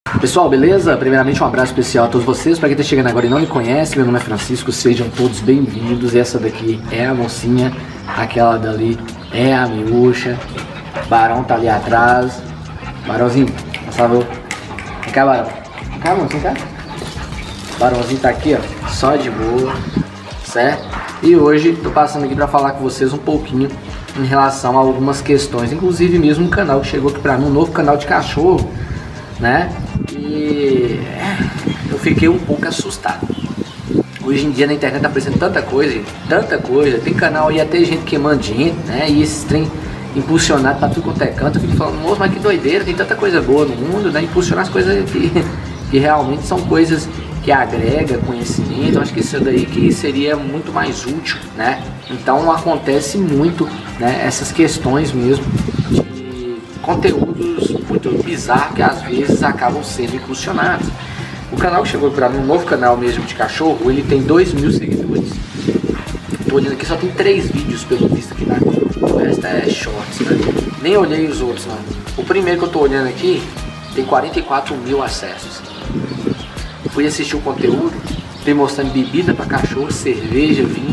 Pessoal, beleza? Primeiramente um abraço especial a todos vocês. Para quem está chegando agora e não me conhece, meu nome é Francisco, sejam todos bem-vindos. Essa daqui é a mocinha, aquela dali é a miúcha, Barão tá ali atrás. Barãozinho, por favor. Vem cá, Barão. Vem cá, mocinho, vem cá. Barãozinho tá aqui, ó, só de boa, certo? E hoje tô passando aqui para falar com vocês um pouquinho em relação a algumas questões, inclusive mesmo um canal que chegou aqui para mim, um novo canal de cachorro, né? E eu fiquei um pouco assustado. Hoje em dia na internet tá aparecendo tanta coisa, gente, tanta coisa. Tem canal aí até gente queimando gente, né? E esse trem impulsionado pra tudo quanto é canto. Eu fico falando, moço, mas que doideira, tem tanta coisa boa no mundo, né? Impulsionar as coisas que realmente são coisas que agrega conhecimento. Eu acho que isso daí que seria muito mais útil, né? Então acontece muito, né? Essas questões mesmo de conteúdos muito bizarros que às vezes acabam sendo impulsionados. O canal que chegou para mim, um novo canal mesmo de cachorro, ele tem 2.000 seguidores. Tô olhando aqui, só tem 3 vídeos pelo visto aqui, né? O resto é shorts, né? Nem olhei os outros, né? O primeiro que eu tô olhando aqui tem 44.000 acessos. Fui assistir o conteúdo, tem mostrando bebida para cachorro, cerveja, vinho,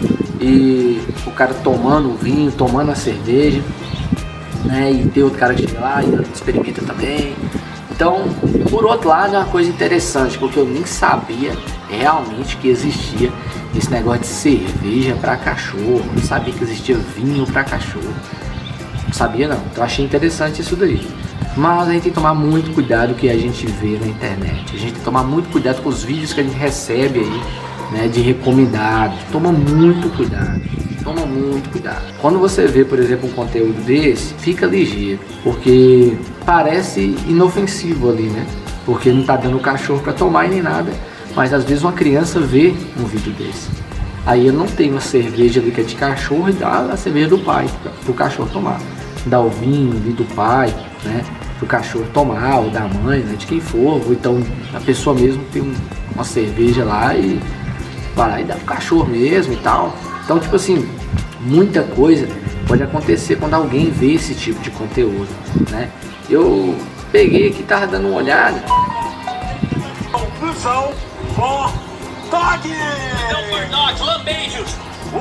e o cara tomando o vinho, tomando a cerveja, né? E tem outro cara que chega lá e experimenta também. Então, por outro lado, é uma coisa interessante, porque eu nem sabia realmente que existia esse negócio de cerveja para cachorro, não sabia que existia vinho para cachorro, não sabia não, então achei interessante isso daí. Mas a gente tem que tomar muito cuidado com o que a gente vê na internet, a gente tem que tomar muito cuidado com os vídeos que a gente recebe aí, né, de recomendados. Toma muito cuidado, toma muito cuidado. Quando você vê, por exemplo, um conteúdo desse, fica ligeiro, porque parece inofensivo ali, né? Porque não tá dando o cachorro para tomar e nem nada, mas às vezes uma criança vê um vídeo desse. Aí ele não tem uma cerveja ali que é de cachorro e dá a cerveja do pai pro cachorro tomar. Dá o vinho ali do pai, né? Pro cachorro tomar, ou da mãe, né? De quem for, ou então a pessoa mesmo tem uma cerveja lá e vai lá e dá pro cachorro mesmo e tal. Então, tipo assim, muita coisa pode acontecer quando alguém vê esse tipo de conteúdo, né? Eu peguei aqui, tava dando uma olhada. Conclusão for Dog! Não for Dog, lambejos!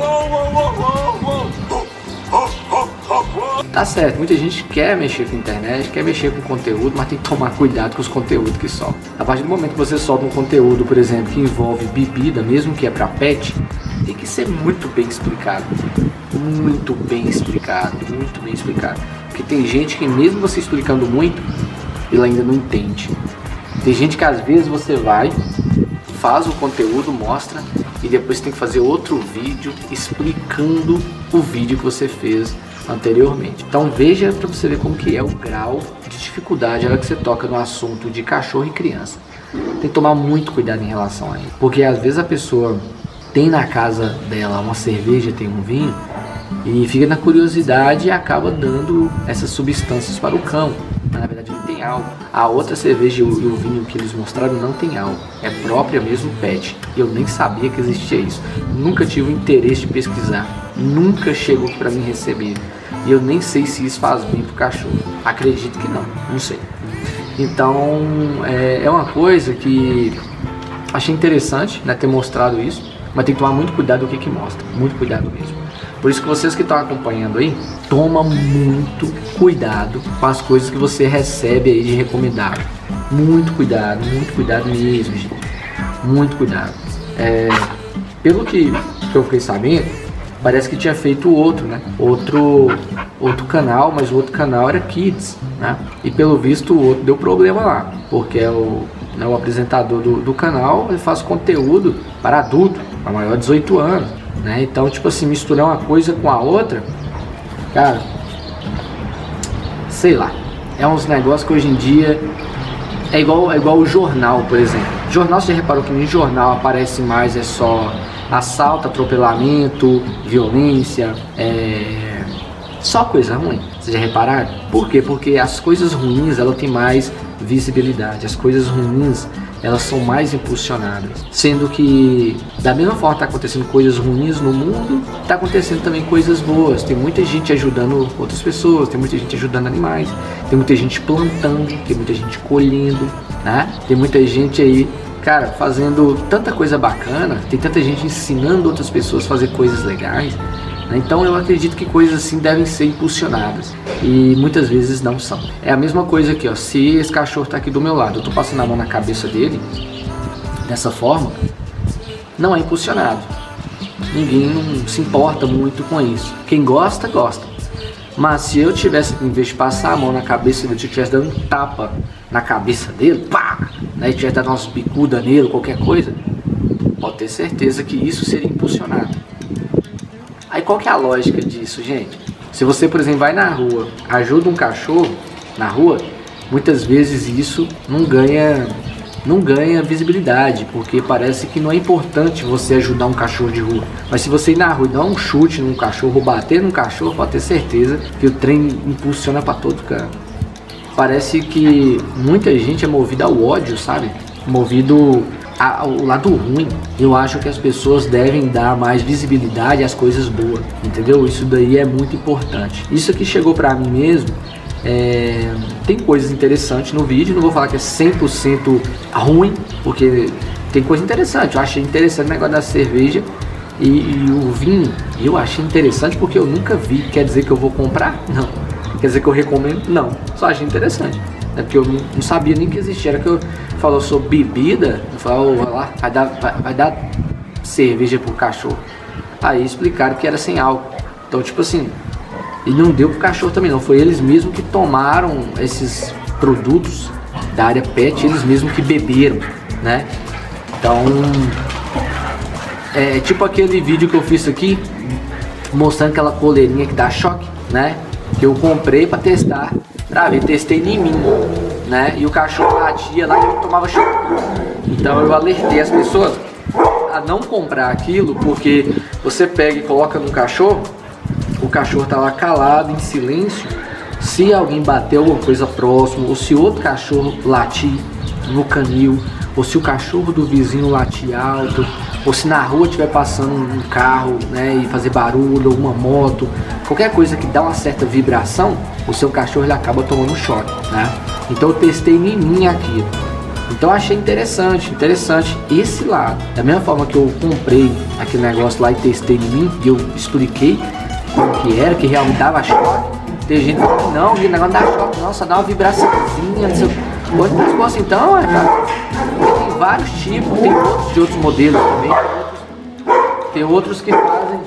Tá certo, muita gente quer mexer com a internet, quer mexer com conteúdo, mas tem que tomar cuidado com os conteúdos que soltam. A partir do momento que você solta um conteúdo, por exemplo, que envolve bebida, mesmo que é para pet, tem que ser muito bem explicado. Muito bem explicado, muito bem explicado. Porque tem gente que mesmo você explicando muito, ele ainda não entende. Tem gente que às vezes você vai, faz o conteúdo, mostra, e depois tem que fazer outro vídeo explicando o vídeo que você fez anteriormente. Então veja para você ver como que é o grau de dificuldade na hora que você toca no assunto de cachorro e criança. Tem que tomar muito cuidado em relação a isso, porque às vezes a pessoa tem na casa dela uma cerveja, tem um vinho, e fica na curiosidade e acaba dando essas substâncias para o cão, mas na verdade não tem álcool. A outra cerveja e o vinho que eles mostraram não tem álcool, é própria mesmo pet. Eu nem sabia que existia isso, nunca tive o interesse de pesquisar, nunca chegou para mim receber. E eu nem sei se isso faz bem pro cachorro. Acredito que não sei. Então é uma coisa que achei interessante, né, ter mostrado isso, mas tem que tomar muito cuidado do que mostra, muito cuidado mesmo. Por isso que vocês que estão acompanhando aí, toma muito cuidado com as coisas que você recebe aí de recomendado. Muito cuidado mesmo, gente. Muito cuidado. Pelo que eu fiquei sabendo, parece que tinha feito outro, né? Outro canal, mas o outro canal era Kids, né? E pelo visto o outro deu problema lá, porque o apresentador do canal, ele faz conteúdo para adulto, para maior de 18 anos, né? Então, tipo assim, misturar uma coisa com a outra, cara, sei lá, é uns negócios que hoje em dia é igual o jornal, por exemplo. Jornal, você já reparou que no jornal aparece mais só assalto, atropelamento, violência, só coisa ruim. Vocês já repararam? Por quê? Porque as coisas ruins, ela tem mais visibilidade. As coisas ruins, elas são mais impulsionadas. Sendo que, da mesma forma que está acontecendo coisas ruins no mundo, está acontecendo também coisas boas. Tem muita gente ajudando outras pessoas, tem muita gente ajudando animais, tem muita gente plantando, tem muita gente colhendo, né? Tem muita gente aí, cara, fazendo tanta coisa bacana, tem tanta gente ensinando outras pessoas a fazer coisas legais. Então eu acredito que coisas assim devem ser impulsionadas e muitas vezes não são. É a mesma coisa aqui, ó. Se esse cachorro tá aqui do meu lado, eu tô passando a mão na cabeça dele dessa forma, não é impulsionado. Ninguém não se importa muito com isso. Quem gosta, gosta. Mas se eu tivesse, em vez de passar a mão na cabeça dele, se eu tivesse dando um tapa na cabeça dele, pá, né, e tivesse dado umas bicudas nele, qualquer coisa, pode ter certeza que isso seria impulsionado. Aí qual que é a lógica disso, gente? Se você, por exemplo, vai na rua, ajuda um cachorro na rua, muitas vezes isso não ganha visibilidade, porque parece que não é importante você ajudar um cachorro de rua. Mas se você ir na rua e dar um chute num cachorro ou bater num cachorro, pode ter certeza que o trem impulsiona para todo canto. Parece que muita gente é movida ao ódio, sabe? Movido ao lado ruim. Eu acho que as pessoas devem dar mais visibilidade às coisas boas, entendeu? Isso daí é muito importante. Isso aqui chegou pra mim mesmo. Tem coisas interessantes no vídeo, não vou falar que é 100% ruim, porque tem coisa interessante. Eu achei interessante o negócio da cerveja e o vinho. Eu achei interessante porque eu nunca vi. Quer dizer que eu vou comprar? Não. Quer dizer que eu recomendo? Não. Só achei interessante. É porque eu não sabia nem que existia. Era que eu falou sobre bebida, eu falei, oh, lá, vai dar cerveja pro cachorro. Aí explicaram que era sem álcool. Então, tipo assim, e não deu pro cachorro também não. Foi eles mesmos que tomaram esses produtos da área pet, eles mesmos que beberam, né? Então, é tipo aquele vídeo que eu fiz aqui, mostrando aquela coleirinha que dá choque, né? Que eu comprei pra testar. Pra ver, testei em mim, né? E o cachorro latia lá e eu tomava choque. Então eu alertei as pessoas a não comprar aquilo, porque você pega e coloca no cachorro, o cachorro tá lá calado, em silêncio. Se alguém bater alguma coisa próximo, ou se outro cachorro latir no canil, ou se o cachorro do vizinho latir alto, ou se na rua estiver passando um carro, né, e fazer barulho, ou uma moto, qualquer coisa que dá uma certa vibração, o seu cachorro ele acaba tomando um choque, né? Então eu testei em mim aquilo. Então eu achei interessante esse lado. Da mesma forma que eu comprei aquele negócio lá e testei em mim, e eu expliquei como que era, que realmente dava choque. Tem gente que fala, não, o negócio dá choque, não, só dá uma vibraçãozinha, não sei o que. Hoje no pescoço então, cara, tem vários tipos, tem outros de outros modelos também, tem outros que fazem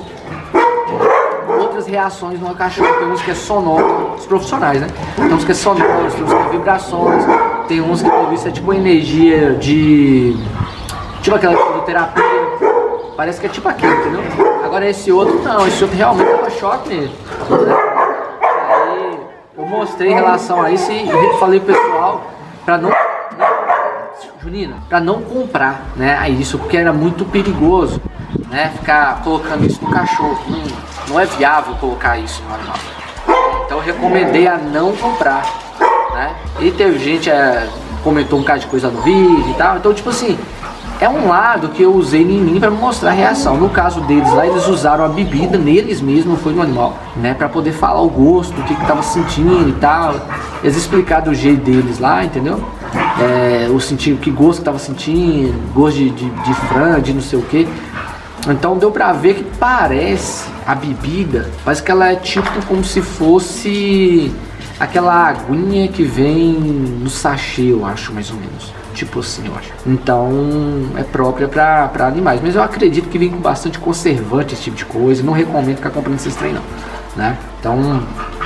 outras reações no cachorro. Tem uns que é sonoro, os profissionais, né? Tem uns que é sonoro, tem uns que é vibrações, tem uns que por isso é tipo energia de, tipo aquela terapia, parece que é tipo aquilo, entendeu? Agora esse outro não, esse outro realmente dá choque nele, né? Aí eu mostrei em relação a isso e falei pro pessoal pra não Junina, pra não comprar, né, a isso, porque era muito perigoso, né, ficar colocando isso no cachorro, não é viável colocar isso no animal. Então eu recomendei a não comprar, né, e teve gente comentou um bocado de coisa no vídeo e tal, então tipo assim, é um lado que eu usei em mim para mostrar a reação. No caso deles lá, eles usaram a bebida neles mesmos, não foi no animal, né? Para poder falar o gosto, o que tava sentindo e tal. Eles explicaram do jeito deles lá, entendeu? O sentido, que gosto que tava sentindo, gosto de frango, de não sei o que. Então deu pra ver que parece a bebida, parece que ela é tipo como se fosse aquela aguinha que vem no sachê, eu acho, mais ou menos. Tipo assim, eu acho. Então é própria pra animais. Mas eu acredito que vem com bastante conservante, esse tipo de coisa. Não recomendo ficar comprando esses trem não, né? Então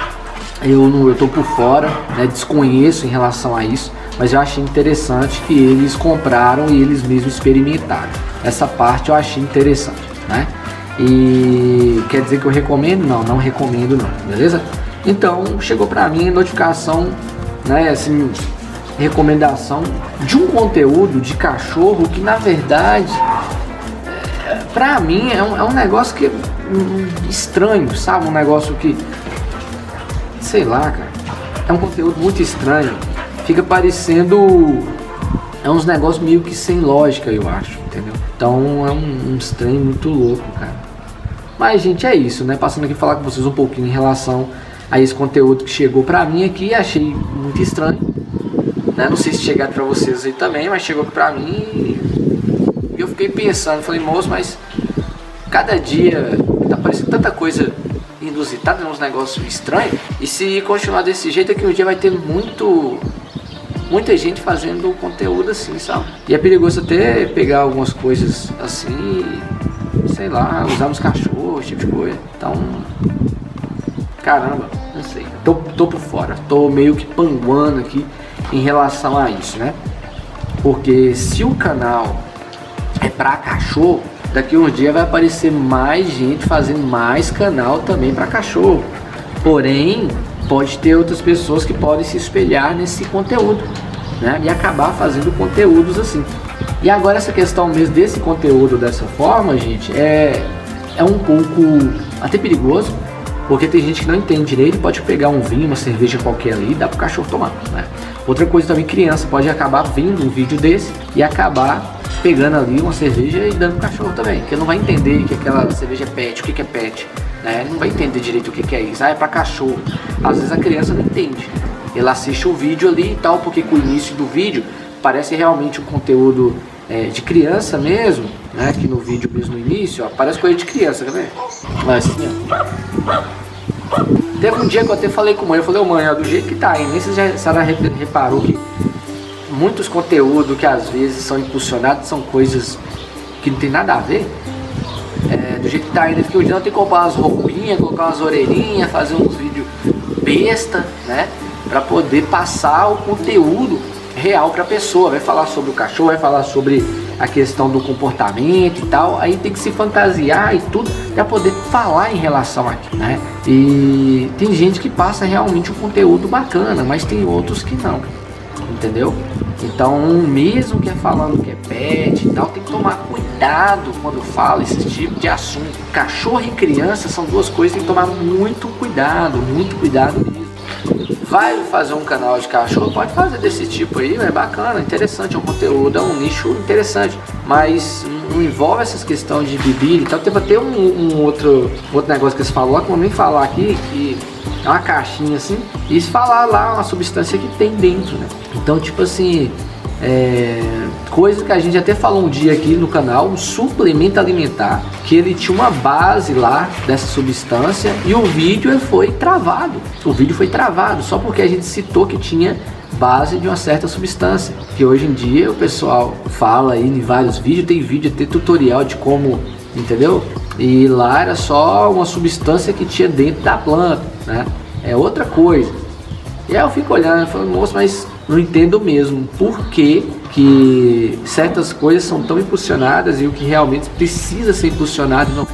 eu tô por fora, né? Desconheço em relação a isso. Mas eu achei interessante que eles compraram e eles mesmos experimentaram. Essa parte eu achei interessante, né? E quer dizer que eu recomendo? Não recomendo não, beleza? Então chegou pra mim a notificação, né? Assim, recomendação de um conteúdo de cachorro que na verdade pra mim é um negócio que estranho, sabe? Um negócio que, sei lá, cara, é um conteúdo muito estranho, fica parecendo... É uns negócios meio que sem lógica, eu acho, entendeu? Então é um trem muito louco, cara. Mas, gente, é isso, né? Passando aqui falar com vocês um pouquinho em relação a esse conteúdo que chegou pra mim aqui. Achei muito estranho, né? Não sei se chegaram pra vocês aí também, mas chegou aqui pra mim e eu fiquei pensando. Falei, moço, mas cada dia tá aparecendo tanta coisa inusitada, uns negócios estranhos. E se continuar desse jeito, aqui um dia vai ter muita gente fazendo conteúdo assim, sabe? E é perigoso até pegar algumas coisas assim, sei lá, usar nos cachorros, esse tipo de coisa. Então, caramba, não sei. Tô por fora, tô meio que panguando aqui em relação a isso, né? Porque se o canal é pra cachorro, daqui uns dias vai aparecer mais gente fazendo mais canal também pra cachorro. Porém, pode ter outras pessoas que podem se espelhar nesse conteúdo, né? E acabar fazendo conteúdos assim. E agora essa questão mesmo desse conteúdo dessa forma, gente, é um pouco até perigoso, porque tem gente que não entende direito, pode pegar um vinho, uma cerveja qualquer ali e dá pro cachorro tomar, né? Outra coisa também, criança pode acabar vendo um vídeo desse e acabar pegando ali uma cerveja e dando pro cachorro também, porque não vai entender que aquela cerveja é pet, o que é pet, né? Ele não vai entender direito o que é isso. Ah, é pra cachorro. Às vezes a criança não entende. Ele assiste o vídeo ali e tal, porque com o início do vídeo parece realmente um conteúdo de criança mesmo, né? Que no vídeo mesmo no início, ó, parece coisa de criança, tá vendo? Assim, ó. Teve um dia que eu até falei com a mãe, eu falei, ô mãe, ó, do jeito que tá aí, nem se a senhora reparou que muitos conteúdos que às vezes são impulsionados são coisas que não tem nada a ver. Do jeito que tá ainda, porque hoje não tem que comprar umas roupinhas, colocar umas orelhinhas, fazer uns vídeos besta, né? Pra poder passar o conteúdo real pra pessoa. Vai falar sobre o cachorro, vai falar sobre a questão do comportamento e tal. Aí tem que se fantasiar e tudo pra poder falar em relação aqui, né? E tem gente que passa realmente um conteúdo bacana, mas tem outros que não, entendeu? Então, mesmo que é falando que é pet e tal, tem que tomar cuidado quando fala esse tipo de assunto. Cachorro e criança são duas coisas que tem que tomar muito cuidado mesmo. Vai fazer um canal de cachorro, pode fazer desse tipo aí, é bacana, interessante, é um conteúdo, é um nicho interessante, mas não envolve essas questões de bebida e tal. Teve até um outro negócio que eles falaram, que eu nem falar aqui, que é uma caixinha assim, e se falar lá uma substância que tem dentro, né? Então, tipo assim, coisa que a gente até falou um dia aqui no canal, um suplemento alimentar, que ele tinha uma base lá dessa substância e o vídeo foi travado. O vídeo foi travado só porque a gente citou que tinha base de uma certa substância, que hoje em dia o pessoal fala aí em vários vídeos, tem vídeo até tutorial de como, entendeu? E lá era só uma substância que tinha dentro da planta, né? É outra coisa. E aí eu fico olhando e falo, moço, mas não entendo mesmo por que certas coisas são tão impulsionadas e o que realmente precisa ser impulsionado não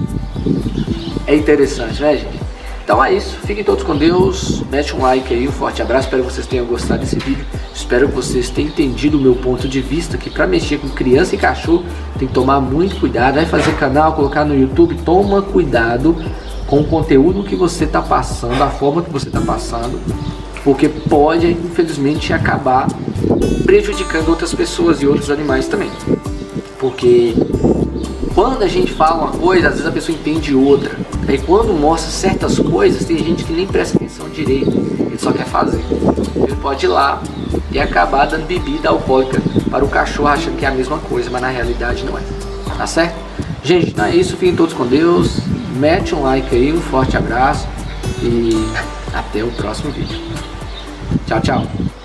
é interessante, né, gente? Então é isso, fiquem todos com Deus, mete um like aí, um forte abraço, espero que vocês tenham gostado desse vídeo, espero que vocês tenham entendido o meu ponto de vista, que para mexer com criança e cachorro tem que tomar muito cuidado. Vai fazer canal, colocar no YouTube, toma cuidado com o conteúdo que você está passando, a forma que você está passando, porque pode, infelizmente, acabar prejudicando outras pessoas e outros animais também. Porque quando a gente fala uma coisa, às vezes a pessoa entende outra. Aí quando mostra certas coisas, tem gente que nem presta atenção direito, ele só quer fazer. Ele pode ir lá e acabar dando bebida alcoólica para o cachorro, achando que é a mesma coisa, mas na realidade não é. Tá certo? Gente, não é isso, fiquem todos com Deus. Mete um like aí, um forte abraço e até o próximo vídeo. Tchau, tchau.